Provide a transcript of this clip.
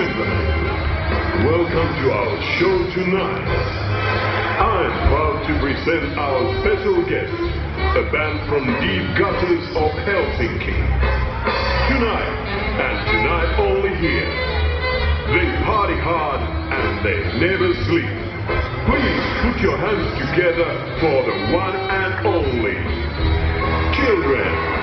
gentlemen, welcome to our show tonight. I'm proud to present our special guest, a band from deep gutters of Helsinki. Tonight, and tonight only here, they party hard and they never sleep. Please put your hands together for the one and only Children.